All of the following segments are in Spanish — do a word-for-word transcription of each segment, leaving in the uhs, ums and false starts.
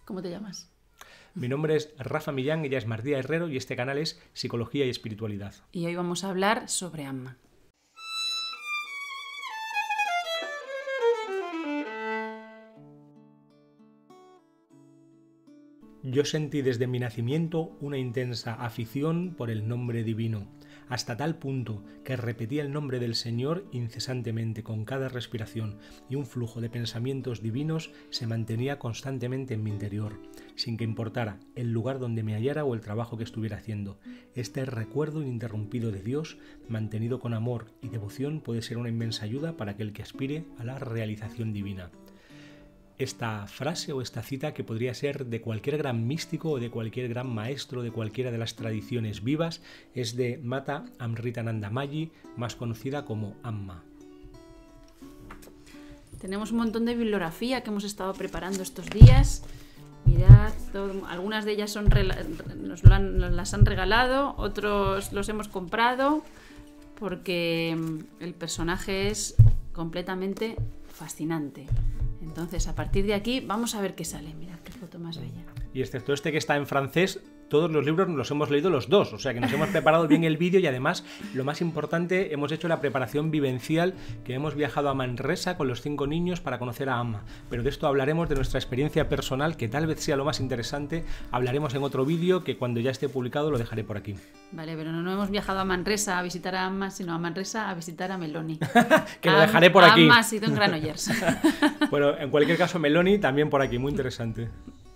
¿Cómo te llamas? Mi nombre es Rafa Millán, ella es Mardía Herrero y este canal es Psicología y Espiritualidad. Y hoy vamos a hablar sobre Amma. Yo sentí desde mi nacimiento una intensa afición por el nombre divino, hasta tal punto que repetía el nombre del Señor incesantemente con cada respiración y un flujo de pensamientos divinos se mantenía constantemente en mi interior, sin que importara el lugar donde me hallara o el trabajo que estuviera haciendo. Este recuerdo ininterrumpido de Dios, mantenido con amor y devoción, puede ser una inmensa ayuda para aquel que aspire a la realización divina. Esta frase o esta cita, que podría ser de cualquier gran místico o de cualquier gran maestro de cualquiera de las tradiciones vivas, es de Mata Amritananda Mayi, más conocida como Amma. Tenemos un montón de bibliografía que hemos estado preparando estos días. Mirad, todo, algunas de ellas son nos, lo han, nos las han regalado, otros los hemos comprado, porque el personaje es completamente fascinante. Entonces, a partir de aquí, vamos a ver qué sale. Mirad qué foto más bella. Y excepto este que está en francés, todos los libros los hemos leído los dos, o sea que nos hemos preparado bien el vídeo y además, lo más importante, hemos hecho la preparación vivencial, que hemos viajado a Manresa con los cinco niños para conocer a Amma. Pero de esto hablaremos, de nuestra experiencia personal, que tal vez sea lo más interesante. Hablaremos en otro vídeo que cuando ya esté publicado lo dejaré por aquí. Vale, pero no, no hemos viajado a Manresa a visitar a Amma, sino a Manresa a visitar a Meloni. Que lo dejaré por aquí. Amma ha sido en Granollers. Bueno, en cualquier caso, Meloni también por aquí, muy interesante.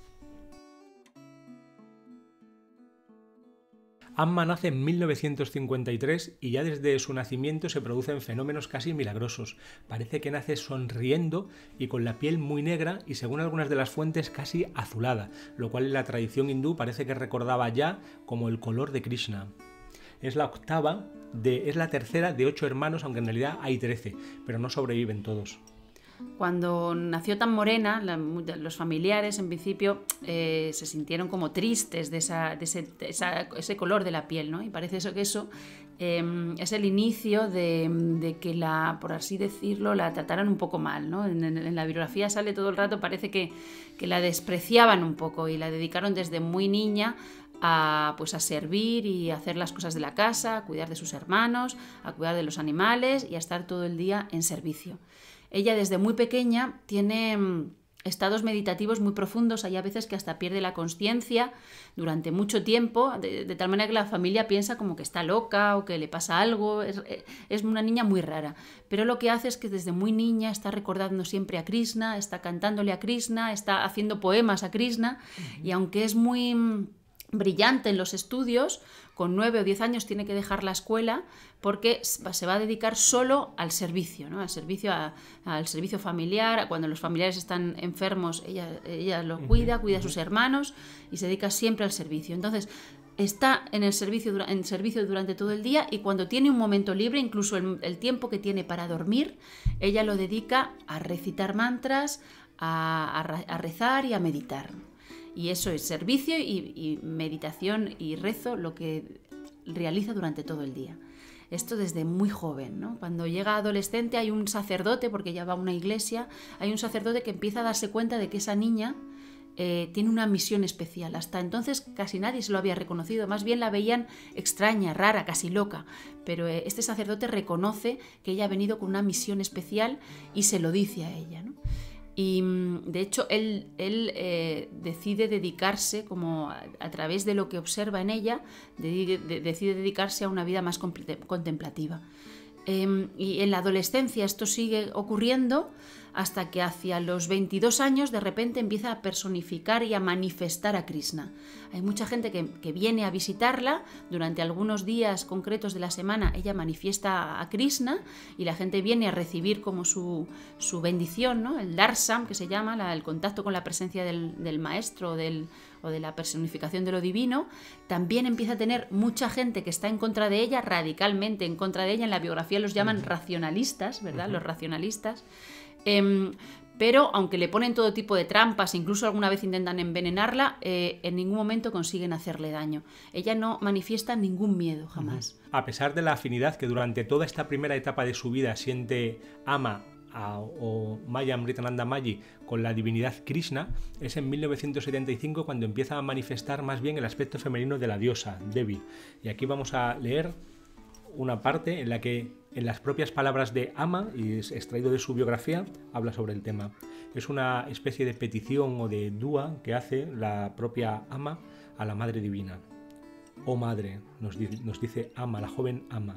Amma nace en mil novecientos cincuenta y tres y ya desde su nacimiento se producen fenómenos casi milagrosos. Parece que nace sonriendo y con la piel muy negra y, según algunas de las fuentes, casi azulada, lo cual en la tradición hindú parece que recordaba ya como el color de Krishna. Es la octava, de, es la tercera de ocho hermanos, aunque en realidad hay trece, pero no sobreviven todos. Cuando nació tan morena, la, los familiares en principio eh, se sintieron como tristes de, esa, de, ese, de esa, ese color de la piel, ¿no? Y parece eso que eso eh, es el inicio de, de que la, por así decirlo, la trataran un poco mal, ¿no? En, en, en la biografía sale todo el rato, parece que, que la despreciaban un poco y la dedicaron desde muy niña a, pues a servir y a hacer las cosas de la casa, a cuidar de sus hermanos, a cuidar de los animales y a estar todo el día en servicio. Ella desde muy pequeña tiene estados meditativos muy profundos, hay a veces que hasta pierde la consciencia durante mucho tiempo, de, de tal manera que la familia piensa como que está loca o que le pasa algo, es, es una niña muy rara. Pero lo que hace es que desde muy niña está recordando siempre a Krishna, está cantándole a Krishna, está haciendo poemas a Krishna, uh-huh. Y aunque es muy brillante en los estudios, con nueve o diez años tiene que dejar la escuela porque se va a dedicar solo al servicio, ¿no? Al servicio, a, al servicio familiar. Cuando los familiares están enfermos, ella, ella los cuida, cuida a sus hermanos y se dedica siempre al servicio. Entonces, está en el servicio, en servicio durante todo el día y cuando tiene un momento libre, incluso el, el tiempo que tiene para dormir, ella lo dedica a recitar mantras, a, a, a rezar y a meditar. Y eso es servicio y, y meditación y rezo lo que realiza durante todo el día. Esto desde muy joven, ¿no? Cuando llega adolescente hay un sacerdote, porque ella va a una iglesia, hay un sacerdote que empieza a darse cuenta de que esa niña eh, tiene una misión especial. Hasta entonces casi nadie se lo había reconocido, más bien la veían extraña, rara, casi loca. Pero eh, este sacerdote reconoce que ella ha venido con una misión especial y se lo dice a ella, ¿no? Y de hecho él, él eh, decide dedicarse, como a, a través de lo que observa en ella, de, de, decide dedicarse a una vida más contemplativa. Eh, y en la adolescencia esto sigue ocurriendo hasta que hacia los veintidós años de repente empieza a personificar y a manifestar a Krishna. Hay mucha gente que, que viene a visitarla, durante algunos días concretos de la semana ella manifiesta a Krishna y la gente viene a recibir como su, su bendición, ¿no? El darsam, que se llama, la, el contacto con la presencia del, del maestro del, o de la personificación de lo divino. También empieza a tener mucha gente que está en contra de ella, radicalmente en contra de ella. En la biografía los llaman uh-huh. racionalistas, ¿verdad? Uh-huh. Los racionalistas. Eh, pero aunque le ponen todo tipo de trampas, incluso alguna vez intentan envenenarla, eh, en ningún momento consiguen hacerle daño. Ella no manifiesta ningún miedo, jamás. A pesar de la afinidad que durante toda esta primera etapa de su vida siente Amma a, o Maya Amritananda Mayi con la divinidad Krishna, es en mil novecientos setenta y cinco cuando empieza a manifestar más bien el aspecto femenino de la diosa, Devi. Y aquí vamos a leer una parte en la que, en las propias palabras de Amma, y es extraído de su biografía, habla sobre el tema. Es una especie de petición o de dúa que hace la propia Amma a la Madre Divina. Oh Madre, nos, di- nos dice Amma, la joven Amma,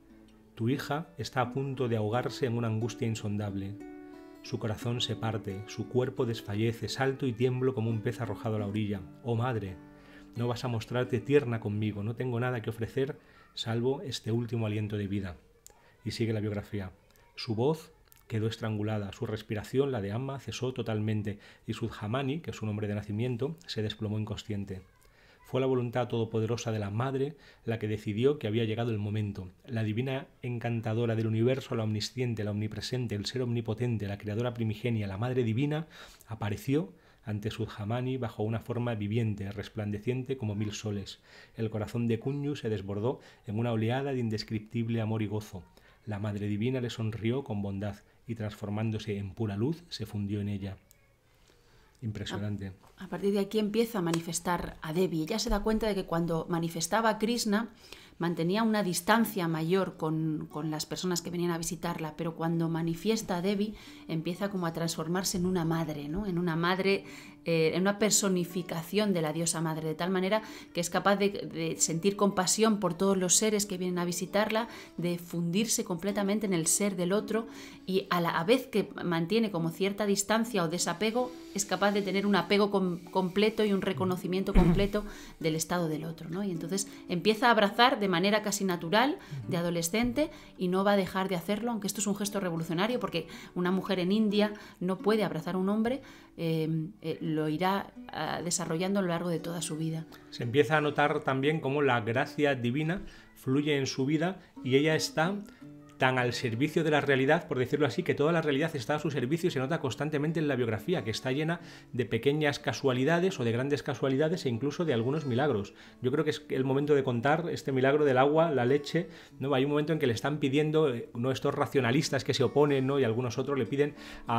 tu hija está a punto de ahogarse en una angustia insondable. Su corazón se parte, su cuerpo desfallece, salto y tiemblo como un pez arrojado a la orilla. Oh Madre, no vas a mostrarte tierna conmigo, no tengo nada que ofrecer salvo este último aliento de vida. Y sigue la biografía. Su voz quedó estrangulada, su respiración, la de Amma, cesó totalmente y Sudhamani, que es su nombre de nacimiento, se desplomó inconsciente. Fue la voluntad todopoderosa de la Madre la que decidió que había llegado el momento. La divina encantadora del universo, la omnisciente, la omnipresente, el ser omnipotente, la creadora primigenia, la Madre Divina, apareció ante Sudhamani bajo una forma viviente, resplandeciente como mil soles. El corazón de Kunyu se desbordó en una oleada de indescriptible amor y gozo. La Madre Divina le sonrió con bondad y, transformándose en pura luz, se fundió en ella. Impresionante. A, a partir de aquí empieza a manifestar a Devi. Ella se da cuenta de que cuando manifestaba a Krishna mantenía una distancia mayor con, con las personas que venían a visitarla, pero cuando manifiesta a Devi empieza como a transformarse en una madre, ¿no? En una madre, eh, en una personificación de la diosa madre, de tal manera que es capaz de, de sentir compasión por todos los seres que vienen a visitarla, de fundirse completamente en el ser del otro y a la a vez que mantiene como cierta distancia o desapego, es capaz de tener un apego com- completo y un reconocimiento completo del estado del otro, ¿no? Y entonces empieza a abrazar de manera casi natural, de adolescente, y no va a dejar de hacerlo, aunque esto es un gesto revolucionario, porque una mujer en India no puede abrazar a un hombre, eh, eh, lo irá uh, desarrollando a lo largo de toda su vida. Se empieza a notar también cómo la gracia divina fluye en su vida y ella está tan al servicio de la realidad, por decirlo así, que toda la realidad está a su servicio y se nota constantemente en la biografía, que está llena de pequeñas casualidades o de grandes casualidades e incluso de algunos milagros. Yo creo que es el momento de contar este milagro del agua, la leche, ¿no? Hay un momento en que le están pidiendo, ¿no?, estos racionalistas que se oponen, ¿no?, y algunos otros le piden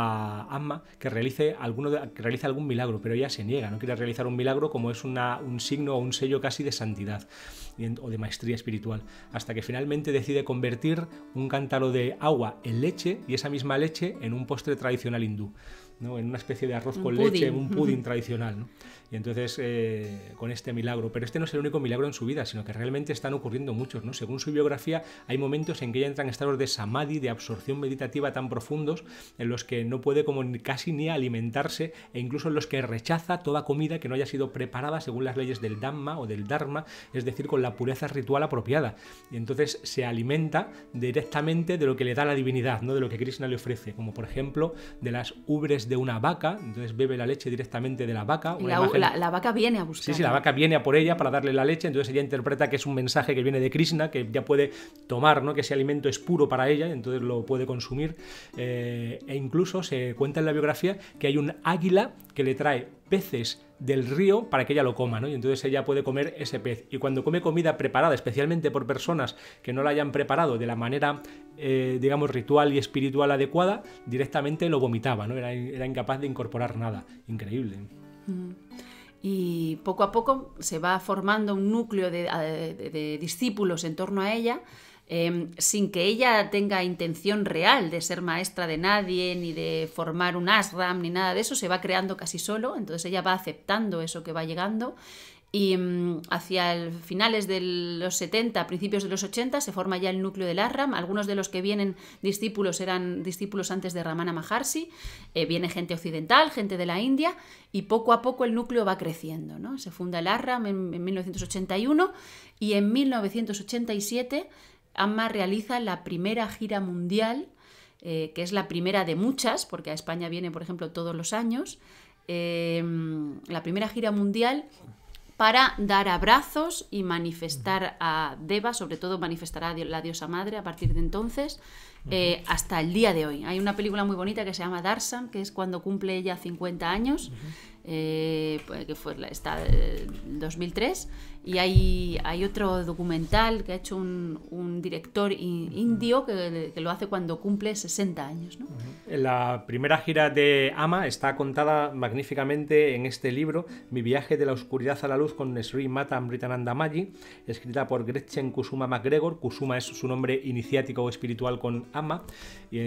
a Amma que realice, alguno de, que realice algún milagro, pero ella se niega, no quiere realizar un milagro como es una, un signo o un sello casi de santidad o de maestría espiritual, hasta que finalmente decide convertir un cántaro de agua en leche y esa misma leche en un postre tradicional hindú, ¿no?, en una especie de arroz un con pudding. leche, en un pudding tradicional, ¿no? Y entonces eh, con este milagro, pero este no es el único milagro en su vida, sino que realmente están ocurriendo muchos, ¿no? Según su biografía, hay momentos en que ella entra en estados de samadhi, de absorción meditativa tan profundos, en los que no puede como ni, casi ni alimentarse, e incluso en los que rechaza toda comida que no haya sido preparada según las leyes del Dhamma o del Dharma, es decir, con la pureza ritual apropiada. Y entonces se alimenta directamente de lo que le da la divinidad, no de lo que Krishna le ofrece, como por ejemplo de las ubres de una vaca, entonces bebe la leche directamente de la vaca. Una La, imagen... la, la vaca viene a buscar. Sí, sí, la vaca viene a por ella para darle la leche, entonces ella interpreta que es un mensaje que viene de Krishna, que ya puede tomar, ¿no?, que ese alimento es puro para ella, entonces lo puede consumir, eh, e incluso se cuenta en la biografía que hay un águila que le trae peces del río para que ella lo coma, ¿no? Y entonces ella puede comer ese pez. Y cuando come comida preparada, especialmente por personas que no la hayan preparado de la manera, eh, digamos, ritual y espiritual adecuada, directamente lo vomitaba, ¿no? Era, era incapaz de incorporar nada. Increíble. Mm. Y poco a poco se va formando un núcleo de, de, de discípulos en torno a ella, eh, sin que ella tenga intención real de ser maestra de nadie, ni de formar un ashram, ni nada de eso. Se va creando casi solo, entonces ella va aceptando eso que va llegando. Y um, hacia el finales de los setenta, principios de los ochenta, se forma ya el núcleo del ashram. Algunos de los que vienen discípulos eran discípulos antes de Ramana Maharshi, eh, viene gente occidental, gente de la India, y poco a poco el núcleo va creciendo, ¿no? Se funda el ashram en, en mil novecientos ochenta y uno y en mil novecientos ochenta y siete Amma realiza la primera gira mundial, eh, que es la primera de muchas, porque a España viene, por ejemplo, todos los años, eh, la primera gira mundial para dar abrazos y manifestar a Deva, sobre todo manifestar a la diosa madre a partir de entonces, eh, hasta el día de hoy. Hay una película muy bonita que se llama Darshan, que es cuando cumple ella cincuenta años, eh, que fue está en dos mil tres, y hay, hay otro documental que ha hecho un, un director indio que, que lo hace cuando cumple sesenta años, ¿no? La primera gira de Amma está contada magníficamente en este libro, Mi viaje de la oscuridad a la luz, con Sri Mata Amritananda Mayi, escrita por Gretchen Kusuma MacGregor. Kusuma es su nombre iniciático o espiritual con Amma, y,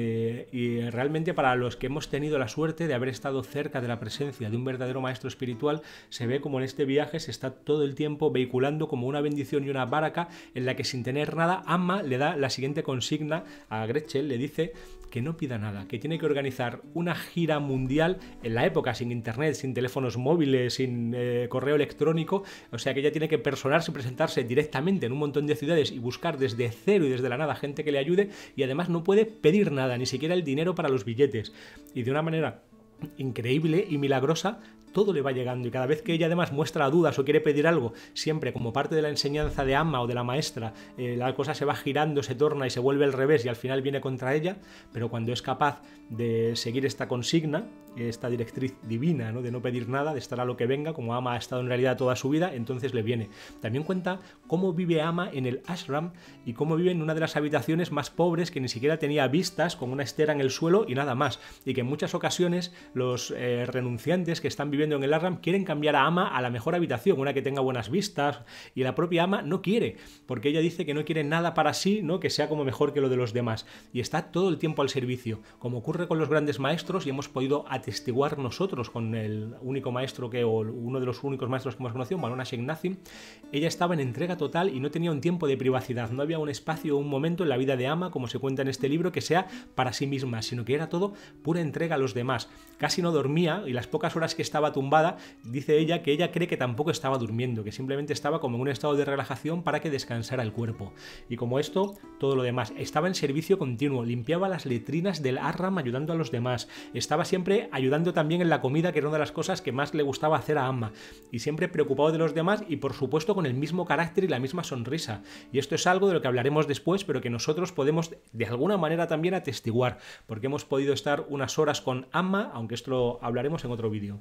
y realmente para los que hemos tenido la suerte de haber estado cerca de la presencia de un verdadero maestro espiritual, se ve como en este viaje se está todo el tiempo vehiculando como una bendición y una baraka, en la que sin tener nada, Amma le da la siguiente consigna a Gretchen, le dice que no pida nada, que tiene que organizar una gira mundial en la época, sin internet, sin teléfonos móviles, sin eh, correo electrónico, o sea que ella tiene que personarse y presentarse directamente en un montón de ciudades y buscar desde cero y desde la nada gente que le ayude, y además no puede pedir nada, ni siquiera el dinero para los billetes, y de una manera increíble y milagrosa todo le va llegando, y cada vez que ella además muestra dudas o quiere pedir algo, siempre como parte de la enseñanza de Amma o de la maestra, eh, la cosa se va girando, se torna y se vuelve al revés y al final viene contra ella, pero cuando es capaz de seguir esta consigna, esta directriz divina, ¿no? De no pedir nada, de estar a lo que venga, como Amma ha estado en realidad toda su vida, entonces le viene. También cuenta cómo vive Amma en el ashram y cómo vive en una de las habitaciones más pobres, que ni siquiera tenía vistas, con una estera en el suelo y nada más, y que en muchas ocasiones los eh, renunciantes que están viviendo en el ashram quieren cambiar a Amma a la mejor habitación, una que tenga buenas vistas, y la propia Amma no quiere, porque ella dice que no quiere nada para sí, ¿no? Que sea como mejor que lo de los demás, y está todo el tiempo al servicio, como ocurre con los grandes maestros, y hemos podido atestiguar nosotros con el único maestro que, o uno de los únicos maestros que hemos conocido, Malona Sheikh. Ella estaba en entrega total y no tenía un tiempo de privacidad, no había un espacio o un momento en la vida de Amma, como se cuenta en este libro, que sea para sí misma, sino que era todo pura entrega a los demás. Casi no dormía, y las pocas horas que estaba tumbada, dice ella que ella cree que tampoco estaba durmiendo, que simplemente estaba como en un estado de relajación para que descansara el cuerpo. Y como esto, todo lo demás. Estaba en servicio continuo, limpiaba las letrinas del ashram ayudando a los demás, estaba siempre ayudando también en la comida, que era una de las cosas que más le gustaba hacer a Amma, y siempre preocupado de los demás, y por supuesto con el mismo carácter y la misma sonrisa. Y esto es algo de lo que hablaremos después, pero que nosotros podemos de alguna manera también atestiguar, porque hemos podido estar unas horas con Amma, aunque esto lo hablaremos en otro vídeo.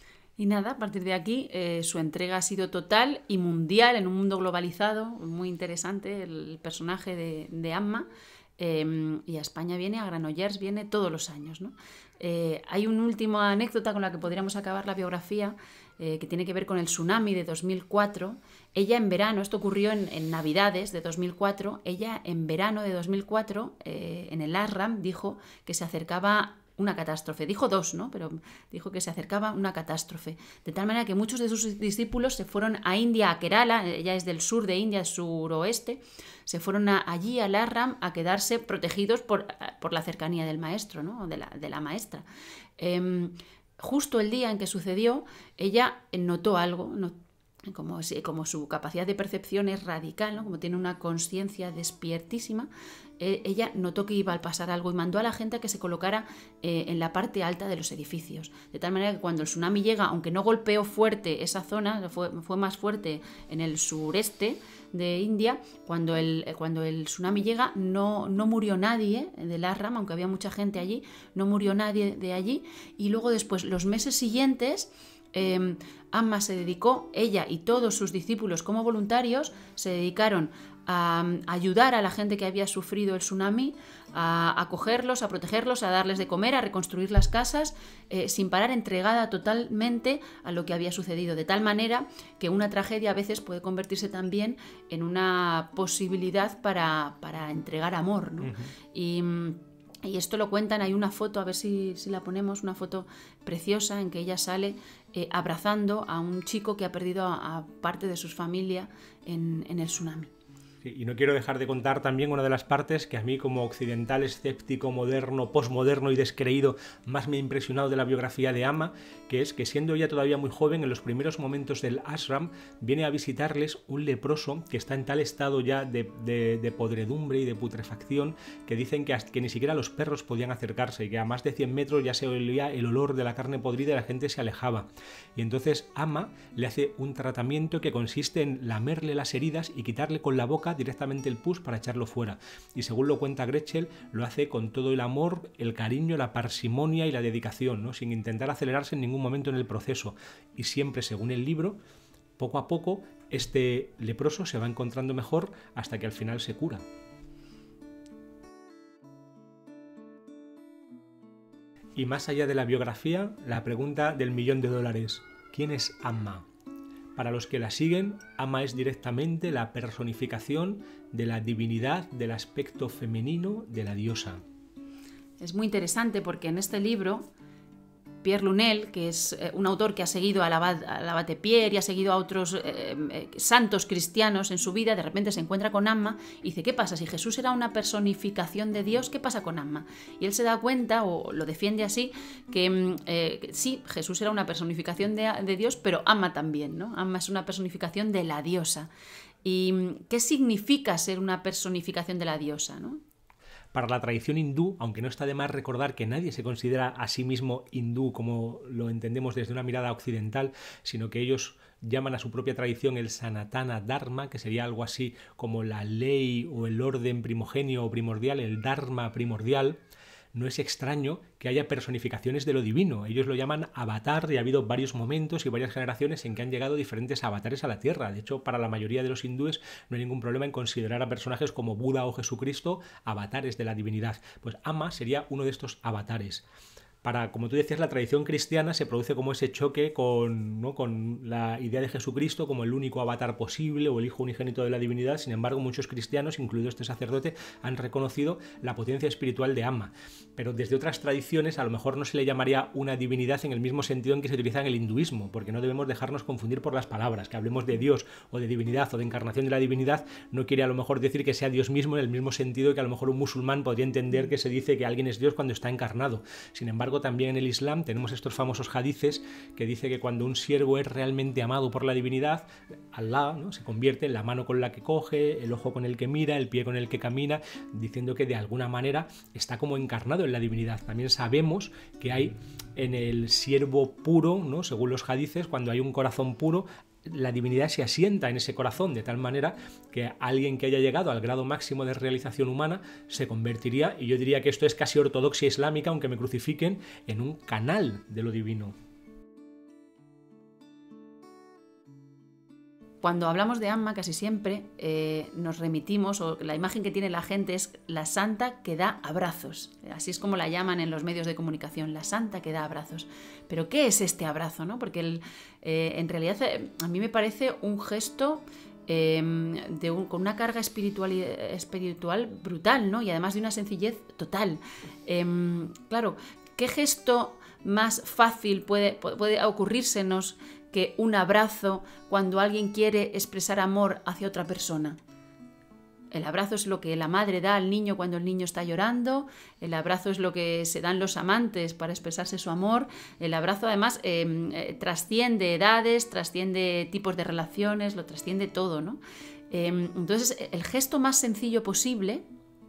Y nada, a partir de aquí eh, su entrega ha sido total y mundial en un mundo globalizado, muy interesante el personaje de, de Amma, eh, y a España viene, a Granollers viene todos los años, ¿no? Eh, hay una última anécdota con la que podríamos acabar la biografía, eh, que tiene que ver con el tsunami de dos mil cuatro. Ella en verano, esto ocurrió en, en Navidades de dos mil cuatro, ella en verano de dos mil cuatro eh, en el ashram dijo que se acercaba una catástrofe. Dijo dos, ¿no? Pero dijo que se acercaba una catástrofe. De tal manera que muchos de sus discípulos se fueron a India, a Kerala, ella es del sur de India, suroeste, se fueron a, allí al ashram a quedarse protegidos por, por la cercanía del maestro, ¿no? De la, de la maestra. Eh, justo el día en que sucedió, ella notó algo, no, como, como su capacidad de percepción es radical, ¿no? Como tiene una conciencia despiertísima, eh, ella notó que iba a pasar algo y mandó a la gente a que se colocara eh, en la parte alta de los edificios. De tal manera que cuando el tsunami llega, aunque no golpeó fuerte esa zona, fue, fue más fuerte en el sureste de India, cuando el, cuando el tsunami llega no, no murió nadie del ashram, aunque había mucha gente allí, no murió nadie de allí. Y luego después, los meses siguientes, Eh, Amma se dedicó, ella y todos sus discípulos como voluntarios, se dedicaron a, a ayudar a la gente que había sufrido el tsunami, a acogerlos, a protegerlos, a darles de comer, a reconstruir las casas, eh, sin parar, entregada totalmente a lo que había sucedido, de tal manera que una tragedia a veces puede convertirse también en una posibilidad para, para entregar amor, ¿no? Uh-huh. Y Y esto lo cuentan, hay una foto, a ver si, si la ponemos, una foto preciosa en que ella sale eh, abrazando a un chico que ha perdido a, a parte de su familia en, en el tsunami. Sí, y no quiero dejar de contar también una de las partes que a mí, como occidental escéptico, moderno, posmoderno y descreído, más me ha impresionado de la biografía de Amma, que es que siendo ella todavía muy joven, en los primeros momentos del ashram, viene a visitarles un leproso que está en tal estado ya de, de, de podredumbre y de putrefacción que dicen que, hasta, que ni siquiera los perros podían acercarse y que a más de cien metros ya se olía el olor de la carne podrida y la gente se alejaba. Y entonces Amma le hace un tratamiento que consiste en lamerle las heridas y quitarle con la boca toca directamente el pus para echarlo fuera. Y según lo cuenta Gretchen, lo hace con todo el amor, el cariño, la parsimonia y la dedicación, ¿no? Sin intentar acelerarse en ningún momento en el proceso. Y siempre, según el libro, poco a poco, este leproso se va encontrando mejor hasta que al final se cura. Y más allá de la biografía, la pregunta del millón de dólares: ¿quién es Amma? Para los que la siguen, Amma es directamente la personificación de la divinidad, del aspecto femenino de la diosa. Es muy interesante porque en este libro Pierre Lunel, que es eh, un autor que ha seguido al abad, al abate Pierre y ha seguido a otros eh, eh, santos cristianos en su vida, de repente se encuentra con Amma y dice: ¿qué pasa? Si Jesús era una personificación de Dios, ¿qué pasa con Amma? Y él se da cuenta, o lo defiende así, que eh, sí, Jesús era una personificación de, de Dios, pero Amma también, ¿no? Amma es una personificación de la diosa. ¿Y qué significa ser una personificación de la diosa, ¿no? Para la tradición hindú, aunque no está de más recordar que nadie se considera a sí mismo hindú como lo entendemos desde una mirada occidental, sino que ellos llaman a su propia tradición el Sanatana Dharma, que sería algo así como la ley o el orden primogenio o primordial, el Dharma primordial. No es extraño que haya personificaciones de lo divino. Ellos lo llaman avatar y ha habido varios momentos y varias generaciones en que han llegado diferentes avatares a la Tierra. De hecho, para la mayoría de los hindúes no hay ningún problema en considerar a personajes como Buda o Jesucristo avatares de la divinidad. Pues Amma sería uno de estos avatares. Para, como tú decías, la tradición cristiana se produce como ese choque con, ¿no? con la idea de Jesucristo como el único avatar posible o el hijo unigénito de la divinidad. Sin embargo, muchos cristianos, incluido este sacerdote, han reconocido la potencia espiritual de Amma. Pero desde otras tradiciones a lo mejor no se le llamaría una divinidad en el mismo sentido en que se utiliza en el hinduismo, porque no debemos dejarnos confundir por las palabras. Que hablemos de Dios o de divinidad o de encarnación de la divinidad no quiere a lo mejor decir que sea Dios mismo en el mismo sentido que a lo mejor un musulmán podría entender que se dice que alguien es Dios cuando está encarnado. Sin embargo, también en el Islam tenemos estos famosos hadices que dice que cuando un siervo es realmente amado por la divinidad, Allah, ¿no? se convierte en la mano con la que coge, el ojo con el que mira, el pie con el que camina, diciendo que de alguna manera está como encarnado en la divinidad. También sabemos que hay en el siervo puro, ¿no? según los hadices, cuando hay un corazón puro, la divinidad se asienta en ese corazón, de tal manera que alguien que haya llegado al grado máximo de realización humana se convertiría, y yo diría que esto es casi ortodoxia islámica, aunque me crucifiquen, en un canal de lo divino. Cuando hablamos de Amma, casi siempre eh, nos remitimos, o la imagen que tiene la gente es la santa que da abrazos. Así es como la llaman en los medios de comunicación, la santa que da abrazos. Pero ¿qué es este abrazo, no? Porque el, eh, en realidad eh, a mí me parece un gesto eh, de un, con una carga espiritual, espiritual brutal, ¿no? Y además de una sencillez total. Eh, claro, ¿qué gesto más fácil puede, puede ocurrírsenos que un abrazo cuando alguien quiere expresar amor hacia otra persona? El abrazo es lo que la madre da al niño cuando el niño está llorando, el abrazo es lo que se dan los amantes para expresarse su amor, el abrazo además eh, eh, trasciende edades, trasciende tipos de relaciones, lo trasciende todo, ¿no? Eh, entonces, el gesto más sencillo posible,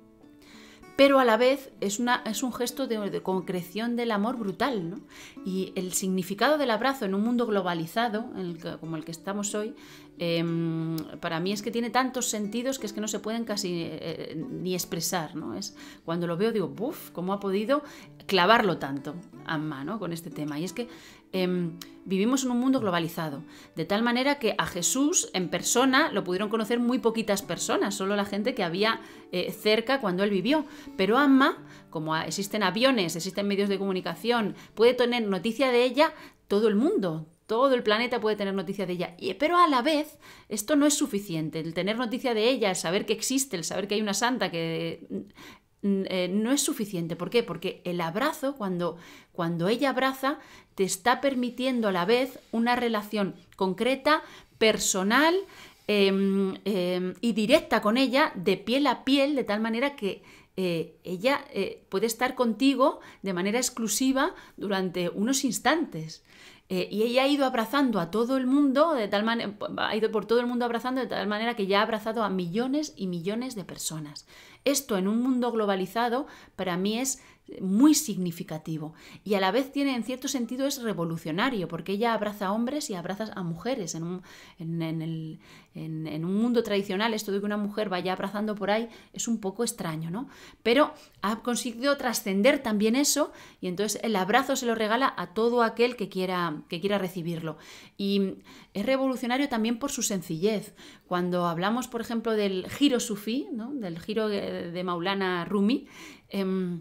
pero a la vez es, una, es un gesto de, de concreción del amor brutal, ¿no? Y el significado del abrazo en un mundo globalizado, en el que, como el que estamos hoy, eh, para mí es que tiene tantos sentidos que es que no se pueden casi eh, ni expresar, ¿no? Es, cuando lo veo digo, ¡buf! ¿Cómo ha podido clavarlo tanto Amma, ¿no? Con este tema? Y es que eh, vivimos en un mundo globalizado, de tal manera que a Jesús en persona lo pudieron conocer muy poquitas personas, solo la gente que había eh, cerca cuando él vivió. Pero Amma, como existen aviones, existen medios de comunicación, puede tener noticia de ella todo el mundo. Todo el planeta puede tener noticia de ella, pero a la vez esto no es suficiente. El tener noticia de ella, el saber que existe, el saber que hay una santa, que eh, no es suficiente. ¿Por qué? Porque el abrazo, cuando, cuando ella abraza, te está permitiendo a la vez una relación concreta, personal eh, eh, y directa con ella, de piel a piel, de tal manera que eh, ella eh, puede estar contigo de manera exclusiva durante unos instantes. Eh, y ella ha ido abrazando a todo el mundo, de tal manera, ha ido por todo el mundo abrazando de tal manera que ya ha abrazado a millones y millones de personas. Esto en un mundo globalizado para mí es muy significativo y a la vez tiene, en cierto sentido, es revolucionario, porque ella abraza a hombres y abraza a mujeres. En un, en, en el, en, en un mundo tradicional, esto de que una mujer vaya abrazando por ahí es un poco extraño, ¿no? Pero ha conseguido trascender también eso, y entonces el abrazo se lo regala a todo aquel que quiera, que quiera recibirlo. Y es revolucionario también por su sencillez. Cuando hablamos, por ejemplo, del giro sufí, ¿no? Del giro de, de Maulana Rumi, eh,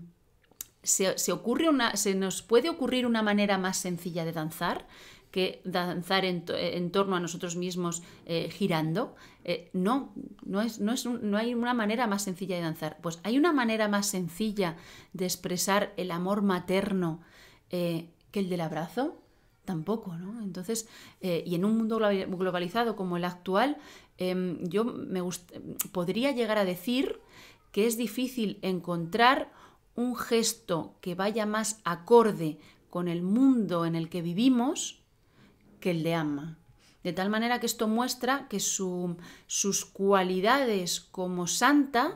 se, se, ocurre una, se nos puede ocurrir una manera más sencilla de danzar que danzar en, en torno a nosotros mismos eh, girando. Eh, no, no, es, no, es un, no hay una manera más sencilla de danzar. Pues hay una manera más sencilla de expresar el amor materno eh, que el del abrazo. Tampoco, ¿no? Entonces, eh, y en un mundo globalizado como el actual, eh, yo me gust- podría llegar a decir que es difícil encontrar un gesto que vaya más acorde con el mundo en el que vivimos que el de Amma. De tal manera que esto muestra que su, sus cualidades como santa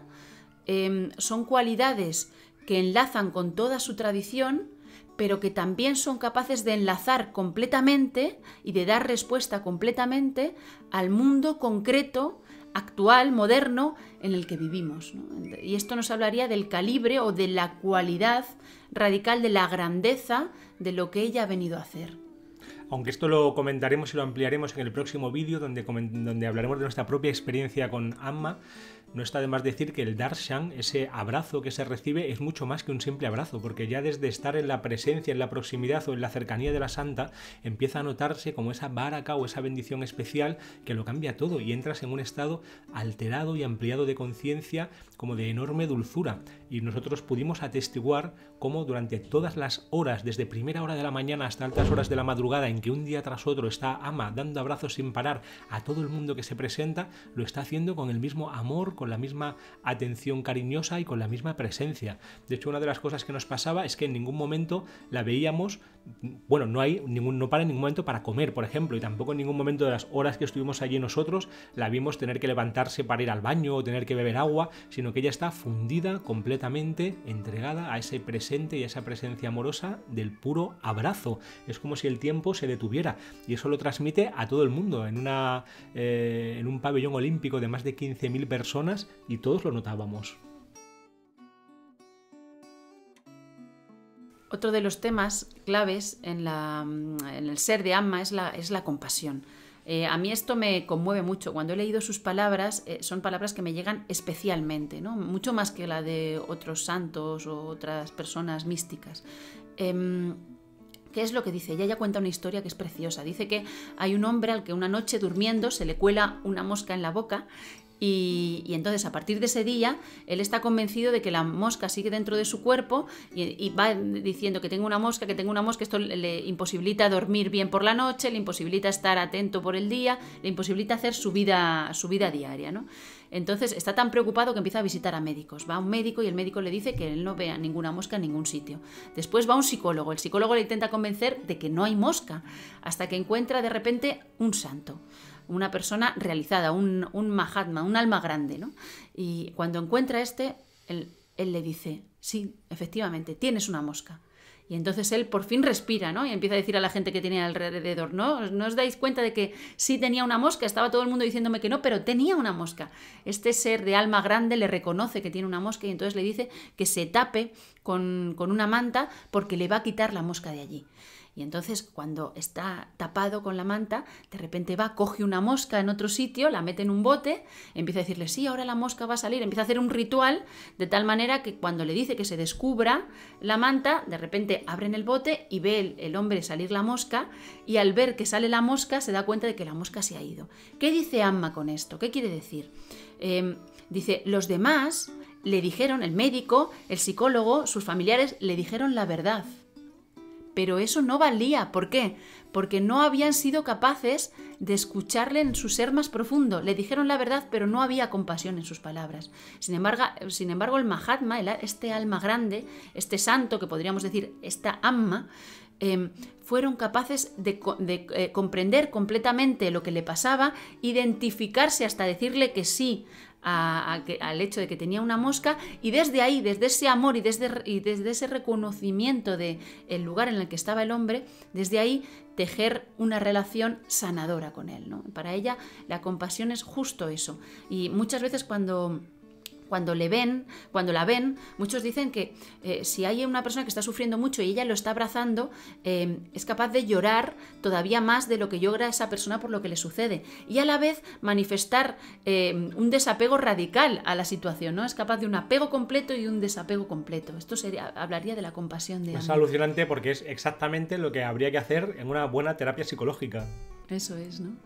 eh, son cualidades que enlazan con toda su tradición, pero que también son capaces de enlazar completamente y de dar respuesta completamente al mundo concreto, actual, moderno, en el que vivimos, ¿no? Y esto nos hablaría del calibre o de la cualidad radical, de la grandeza de lo que ella ha venido a hacer. Aunque esto lo comentaremos y lo ampliaremos en el próximo vídeo, donde, donde hablaremos de nuestra propia experiencia con Amma, no está de más decir que el darshan, ese abrazo que se recibe, es mucho más que un simple abrazo, porque ya desde estar en la presencia, en la proximidad o en la cercanía de la santa, empieza a notarse como esa baraka o esa bendición especial que lo cambia todo y entras en un estado alterado y ampliado de conciencia, como de enorme dulzura. Y nosotros pudimos atestiguar cómo durante todas las horas, desde primera hora de la mañana hasta altas horas de la madrugada, en que un día tras otro está Amma dando abrazos sin parar a todo el mundo que se presenta, lo está haciendo con el mismo amor, con la misma atención cariñosa y con la misma presencia. De hecho, una de las cosas que nos pasaba es que en ningún momento la veíamos, bueno, no hay ningún, no para en ningún momento para comer, por ejemplo, y tampoco en ningún momento de las horas que estuvimos allí nosotros la vimos tener que levantarse para ir al baño o tener que beber agua, sino que ella está fundida, completamente entregada a ese presente y a esa presencia amorosa del puro abrazo. Es como si el tiempo se detuviera, y eso lo transmite a todo el mundo en, una, eh, en un pabellón olímpico de más de quince mil personas, y todos lo notábamos. Otro de los temas claves en, la, en el ser de Amma es la, es la compasión. Eh, a mí esto me conmueve mucho. Cuando he leído sus palabras, eh, son palabras que me llegan especialmente, ¿no? Mucho más que la de otros santos o otras personas místicas. Eh, ¿Qué es lo que dice? Ella ya cuenta una historia que es preciosa. Dice que hay un hombre al que una noche durmiendo se le cuela una mosca en la boca. Y, y entonces a partir de ese día él está convencido de que la mosca sigue dentro de su cuerpo y, y va diciendo que tengo una mosca, que tengo una mosca. Esto le, le imposibilita dormir bien por la noche, le imposibilita estar atento por el día, le imposibilita hacer su vida, su vida diaria, ¿no? Entonces está tan preocupado que empieza a visitar a médicos. Va a un médico y el médico le dice que él no vea ninguna mosca en ningún sitio. Después va a un psicólogo. El psicólogo le intenta convencer de que no hay mosca, hasta que encuentra de repente un santo, una persona realizada, un, un Mahatma, un alma grande, ¿no? Y cuando encuentra este, él, él le dice, sí, efectivamente, tienes una mosca. Y entonces él por fin respira, ¿no? Y empieza a decir a la gente que tiene alrededor, ¿no? ¿No os dais cuenta de que sí tenía una mosca? Estaba todo el mundo diciéndome que no, pero tenía una mosca. Este ser de alma grande le reconoce que tiene una mosca y entonces le dice que se tape con, con una manta porque le va a quitar la mosca de allí. Y entonces cuando está tapado con la manta, de repente va, coge una mosca en otro sitio, la mete en un bote, empieza a decirle, sí, ahora la mosca va a salir, empieza a hacer un ritual de tal manera que cuando le dice que se descubra la manta, de repente abren el bote y ve el, el hombre salir la mosca, y al ver que sale la mosca se da cuenta de que la mosca se ha ido. ¿Qué dice Amma con esto? ¿Qué quiere decir? Eh, dice, los demás le dijeron, el médico, el psicólogo, sus familiares le dijeron la verdad. Pero eso no valía. ¿Por qué? Porque no habían sido capaces de escucharle en su ser más profundo. Le dijeron la verdad, pero no había compasión en sus palabras. Sin embargo, sin embargo el Mahatma, el, este alma grande, este santo, que podríamos decir esta Amma, eh, fueron capaces de, de eh, comprender completamente lo que le pasaba, identificarse hasta decirle que sí a, a que, al hecho de que tenía una mosca, y desde ahí, desde ese amor y desde, y desde ese reconocimiento del lugar en el que estaba el hombre, desde ahí tejer una relación sanadora con él, ¿no? Para ella la compasión es justo eso. Y muchas veces cuando... Cuando le ven, cuando la ven, muchos dicen que eh, si hay una persona que está sufriendo mucho y ella lo está abrazando, eh, es capaz de llorar todavía más de lo que llora esa persona por lo que le sucede. Y a la vez manifestar eh, un desapego radical a la situación, ¿no? Es capaz de un apego completo y un desapego completo. Esto sería, hablaría de la compasión de Es Ama. alucinante porque es exactamente lo que habría que hacer en una buena terapia psicológica. Eso es, ¿no?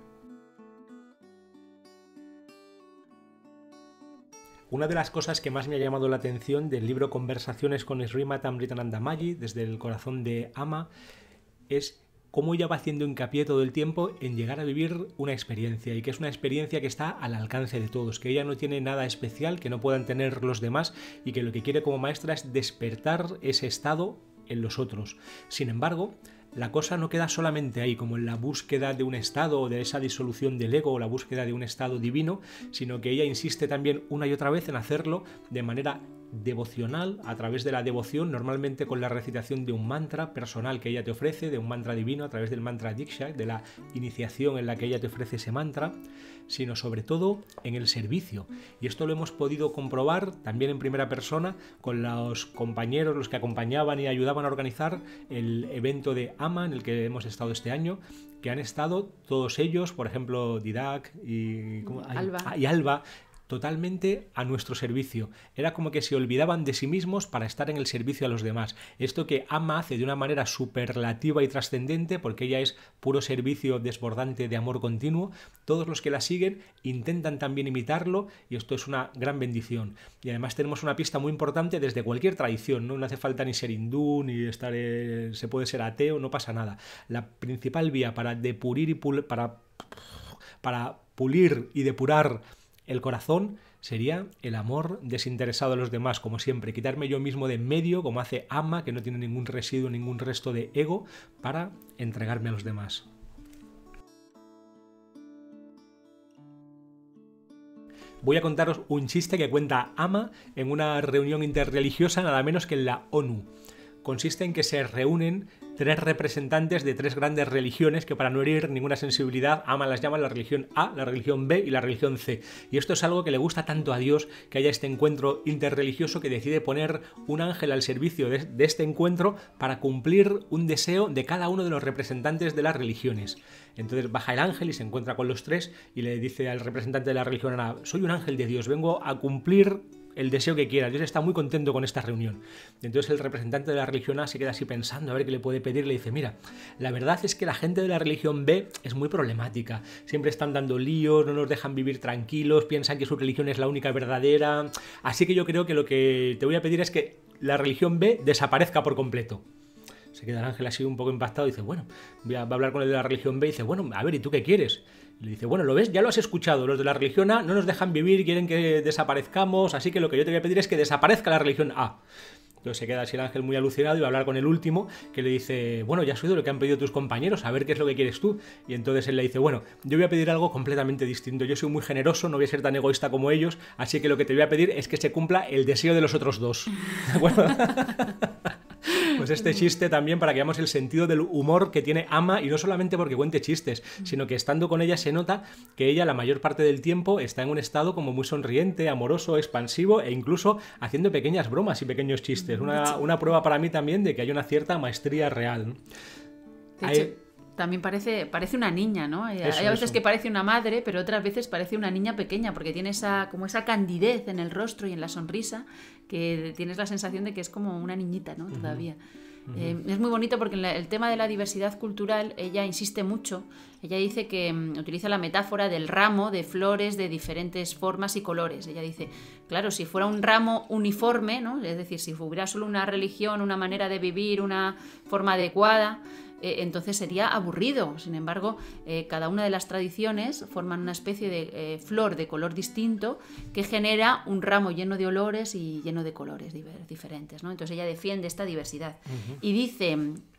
Una de las cosas que más me ha llamado la atención del libro Conversaciones con Srimati Amritanandamayi, desde el corazón de Ama, es cómo ella va haciendo hincapié todo el tiempo en llegar a vivir una experiencia, y que es una experiencia que está al alcance de todos, que ella no tiene nada especial que no puedan tener los demás, y que lo que quiere como maestra es despertar ese estado en los otros. Sin embargo, la cosa no queda solamente ahí, como en la búsqueda de un estado o de esa disolución del ego o la búsqueda de un estado divino, sino que ella insiste también una y otra vez en hacerlo de manera devocional, a través de la devoción, normalmente con la recitación de un mantra personal que ella te ofrece, de un mantra divino, a través del mantra Diksha, de la iniciación en la que ella te ofrece ese mantra, sino sobre todo en el servicio. Y esto lo hemos podido comprobar también en primera persona con los compañeros, los que acompañaban y ayudaban a organizar el evento de Ama en el que hemos estado este año, que han estado todos ellos, por ejemplo Didac y, ¿cómo? Alba. y Alba, totalmente a nuestro servicio. Era como que se olvidaban de sí mismos para estar en el servicio a los demás. Esto que Ama hace de una manera superlativa y trascendente, porque ella es puro servicio desbordante de amor continuo, todos los que la siguen intentan también imitarlo, y esto es una gran bendición. Y además tenemos una pista muy importante desde cualquier tradición, no, no hace falta ni ser hindú, ni estar eh, se puede ser ateo, no pasa nada. La principal vía para depurir y pul para, para pulir y depurar el corazón sería el amor desinteresado a los demás, como siempre, quitarme yo mismo de en medio, como hace Ama, que no tiene ningún residuo, ningún resto de ego, para entregarme a los demás. Voy a contaros un chiste que cuenta Ama en una reunión interreligiosa, nada menos que en la ONU. Consiste en que se reúnen tres representantes de tres grandes religiones que, para no herir ninguna sensibilidad, Ama las llama la religión A, la religión B y la religión C. Y esto es algo que le gusta tanto a Dios, que haya este encuentro interreligioso, que decide poner un ángel al servicio de, de este encuentro para cumplir un deseo de cada uno de los representantes de las religiones. Entonces baja el ángel y se encuentra con los tres y le dice al representante de la religión A: soy un ángel de Dios, vengo a cumplir el deseo que quiera. Dios está muy contento con esta reunión. Entonces el representante de la religión A se queda así pensando a ver qué le puede pedir. Le dice: mira, la verdad es que la gente de la religión B es muy problemática. Siempre están dando líos, no nos dejan vivir tranquilos, piensan que su religión es la única verdadera. Así que yo creo que lo que te voy a pedir es que la religión B desaparezca por completo. Se queda el ángel así un poco impactado y dice: bueno, voy a, va a hablar con el de la religión B y dice: bueno, a ver, ¿y tú qué quieres? Y le dice: bueno, ¿lo ves? Ya lo has escuchado, los de la religión A no nos dejan vivir, quieren que desaparezcamos, así que lo que yo te voy a pedir es que desaparezca la religión A. Entonces se queda así el ángel muy alucinado y va a hablar con el último, que le dice: bueno, ya has oído lo que han pedido tus compañeros, a ver qué es lo que quieres tú. Y entonces él le dice: bueno, yo voy a pedir algo completamente distinto, yo soy muy generoso, no voy a ser tan egoísta como ellos, así que lo que te voy a pedir es que se cumpla el deseo de los otros dos. Bueno, pues este chiste también para que veamos el sentido del humor que tiene Ama, y no solamente porque cuente chistes, sino que estando con ella se nota que ella la mayor parte del tiempo está en un estado como muy sonriente, amoroso, expansivo, e incluso haciendo pequeñas bromas y pequeños chistes. Una, una prueba para mí también de que hay una cierta maestría real. De hay... hecho, también parece, parece una niña, ¿no? Hay, Eso, hay a veces eso. que parece una madre, pero otras veces parece una niña pequeña, porque tiene esa, como esa candidez en el rostro y en la sonrisa, que tienes la sensación de que es como una niñita, ¿no? Todavía. Uh-huh. Uh-huh. Eh, es muy bonito porque en la, el tema de la diversidad cultural ella insiste mucho. Ella dice que um, utiliza la metáfora del ramo de flores de diferentes formas y colores. Ella dice, claro, si fuera un ramo uniforme, ¿no? Es decir, si hubiera solo una religión, una manera de vivir, una forma adecuada, Eh, entonces sería aburrido. Sin embargo, eh, cada una de las tradiciones forman una especie de eh, flor de color distinto que genera un ramo lleno de olores y lleno de colores diferentes, ¿no? Entonces ella defiende esta diversidad. Uh-huh. Y dice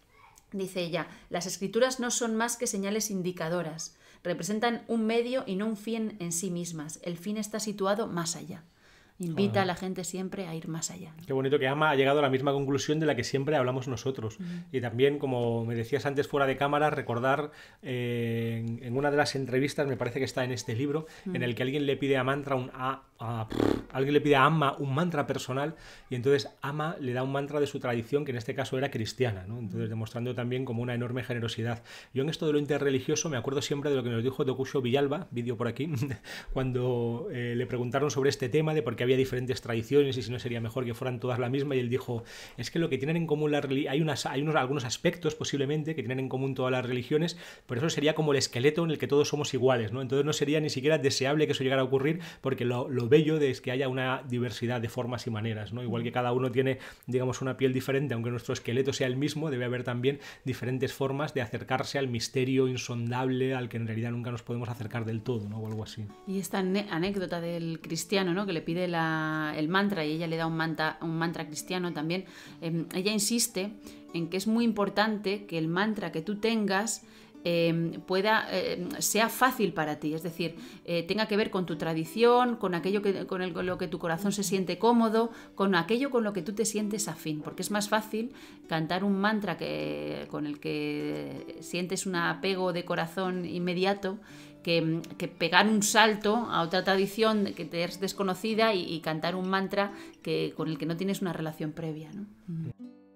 Dice ella, las escrituras no son más que señales indicadoras, representan un medio y no un fin en sí mismas. El fin está situado más allá. Invita ah. a la gente siempre a ir más allá. Qué bonito que Amma ha llegado a la misma conclusión de la que siempre hablamos nosotros. Mm. Y también, como me decías antes fuera de cámara, recordar eh, en, en una de las entrevistas, me parece que está en este libro, mm. en el que alguien le pide a mantra un a, a, pff, alguien le pide a Amma un mantra personal, y entonces Amma le da un mantra de su tradición, que en este caso era cristiana, ¿no? Entonces demostrando también como una enorme generosidad. Yo en esto de lo interreligioso me acuerdo siempre de lo que nos dijo Tokusho Villalba, vídeo por aquí, cuando eh, le preguntaron sobre este tema de por qué había diferentes tradiciones y si no sería mejor que fueran todas la misma, y él dijo, es que lo que tienen en común las hay unas hay unos algunos aspectos posiblemente que tienen en común todas las religiones, pero eso sería como el esqueleto en el que todos somos iguales, ¿no? Entonces no sería ni siquiera deseable que eso llegara a ocurrir, porque lo, lo bello de es que haya una diversidad de formas y maneras, ¿no? Igual que cada uno tiene, digamos, una piel diferente, aunque nuestro esqueleto sea el mismo, debe haber también diferentes formas de acercarse al misterio insondable al que en realidad nunca nos podemos acercar del todo, ¿no? O algo así. Y esta anécdota del cristiano, ¿no? Que le pide la el mantra y ella le da un mantra, un mantra cristiano también, eh, ella insiste en que es muy importante que el mantra que tú tengas eh, pueda eh, sea fácil para ti, es decir, eh, tenga que ver con tu tradición, con aquello que, con, el, con lo que tu corazón se siente cómodo, con aquello con lo que tú te sientes afín, porque es más fácil cantar un mantra que, con el que sientes un apego de corazón inmediato, Que, que pegar un salto a otra tradición que te es desconocida y, y cantar un mantra que, con el que no tienes una relación previa, ¿no? Mm.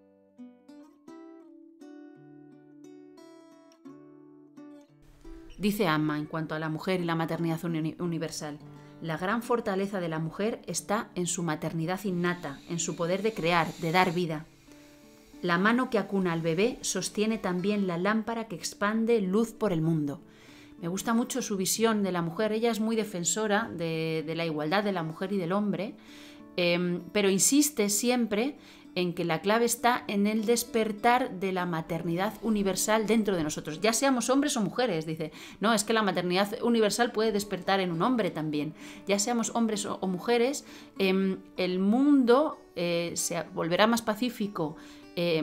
Dice Amma en cuanto a la mujer y la maternidad uni- universal. La gran fortaleza de la mujer está en su maternidad innata, en su poder de crear, de dar vida. La mano que acuna al bebé sostiene también la lámpara que expande luz por el mundo. Me gusta mucho su visión de la mujer. Ella es muy defensora de, de la igualdad de la mujer y del hombre, eh, pero insiste siempre en que la clave está en el despertar de la maternidad universal dentro de nosotros, ya seamos hombres o mujeres. Dice, no, es que la maternidad universal puede despertar en un hombre también. Ya seamos hombres o, o mujeres, eh, el mundo eh, se volverá más pacífico, eh,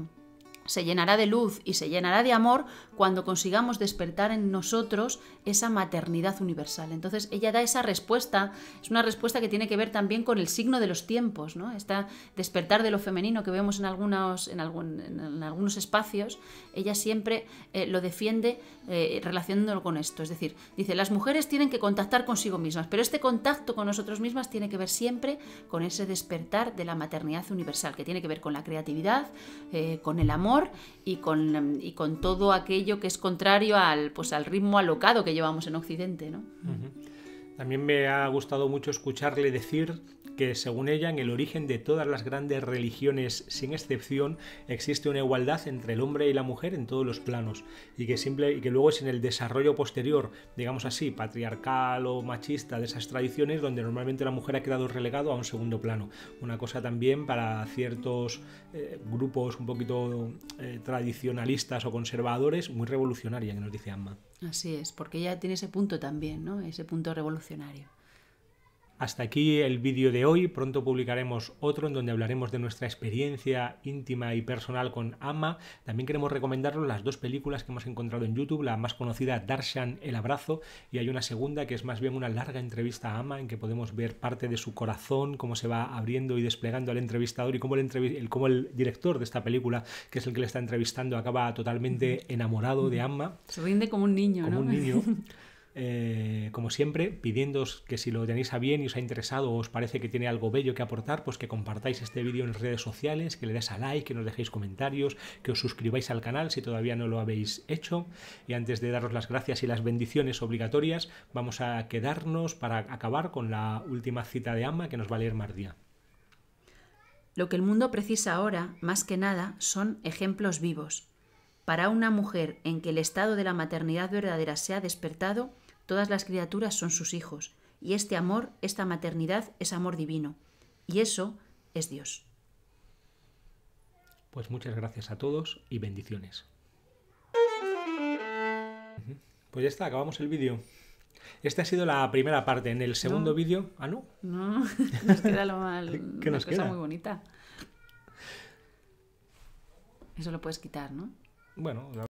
se llenará de luz y se llenará de amor cuando consigamos despertar en nosotros esa maternidad universal. Entonces ella da esa respuesta, es una respuesta que tiene que ver también con el signo de los tiempos, ¿no? Esta despertar de lo femenino que vemos en algunos, en algún, en algunos espacios, ella siempre eh, lo defiende eh, relacionándolo con esto. Es decir, dice, las mujeres tienen que contactar consigo mismas, pero este contacto con nosotros mismas tiene que ver siempre con ese despertar de la maternidad universal, que tiene que ver con la creatividad, eh, con el amor y con, y con todo aquello que es contrario al, pues, al ritmo alocado que llevamos en Occidente, ¿no? Uh-huh. También me ha gustado mucho escucharle decir que, según ella, en el origen de todas las grandes religiones, sin excepción, existe una igualdad entre el hombre y la mujer en todos los planos, y que, simple, y que luego es en el desarrollo posterior, digamos así, patriarcal o machista de esas tradiciones, donde normalmente la mujer ha quedado relegado a un segundo plano. Una cosa también para ciertos eh, grupos un poquito eh, tradicionalistas o conservadores, muy revolucionaria, que nos dice Amma. Así es, porque ella tiene ese punto también, ¿no? Ese punto revolucionario. Hasta aquí el vídeo de hoy. Pronto publicaremos otro en donde hablaremos de nuestra experiencia íntima y personal con Amma. También queremos recomendaros las dos películas que hemos encontrado en YouTube. La más conocida, Darshan, El abrazo, y hay una segunda que es más bien una larga entrevista a Amma en que podemos ver parte de su corazón, cómo se va abriendo y desplegando al entrevistador, y cómo el, entrev- el, cómo el director de esta película, que es el que le está entrevistando, acaba totalmente enamorado de Amma. Se rinde como un niño, como ¿no? un niño. Eh, como siempre, pidiéndoos que si lo tenéis a bien y os ha interesado o os parece que tiene algo bello que aportar, pues que compartáis este vídeo en redes sociales, que le des a like, que nos dejéis comentarios, que os suscribáis al canal si todavía no lo habéis hecho. Y antes de daros las gracias y las bendiciones obligatorias, vamos a quedarnos para acabar con la última cita de Amma que nos va a leer Mardia. Lo que el mundo precisa ahora, más que nada, son ejemplos vivos. Para una mujer en que el estado de la maternidad verdadera se ha despertado, todas las criaturas son sus hijos, y este amor, esta maternidad, es amor divino. Y eso es Dios. Pues muchas gracias a todos y bendiciones. Pues ya está, acabamos el vídeo. Esta ha sido la primera parte. En el segundo no. vídeo... ¿Ah, no? No, nos queda lo mal. ¿Qué nos una cosa queda? muy bonita. Eso lo puedes quitar, ¿no? bueno, la